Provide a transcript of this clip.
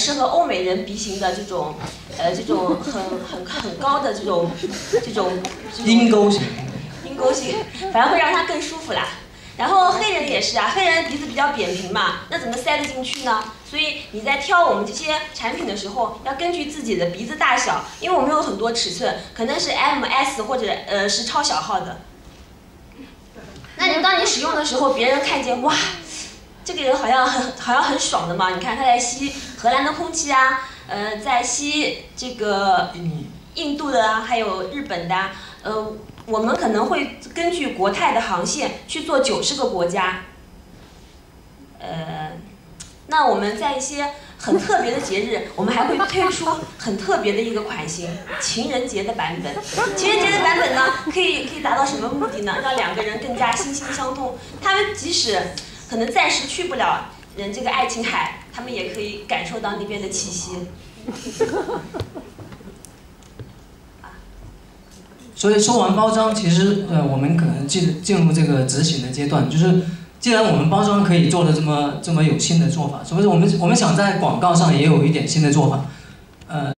适合欧美人鼻型的这种很高的这种鹰钩型， 反而会让它更舒服啦。然后黑人也是啊，黑人鼻子比较扁平嘛，那怎么塞得进去呢？所以你在挑我们这些产品的时候，要根据自己的鼻子大小，因为我们有很多尺寸，可能是 M、S 或者是超小号的。那当你使用的时候，别人看见哇，这个人好像很爽的嘛，你看他在吸荷兰的空气啊，在吸这个印度的啊，还有日本的啊，我们可能会根据国泰的航线去做90个国家。那我们在一些很特别的节日，我们还会推出很特别的一个款型，情人节的版本。情人节的版本呢，可以达到什么目的呢？让两个人更加心心相通。他们即使可能暂时去不了这个爱琴海，他们也可以感受到那边的气息。 所以说完包装，其实我们可能进入这个执行的阶段，就是既然我们包装可以做的这么有新的做法，所以我们想在广告上也有一点新的做法，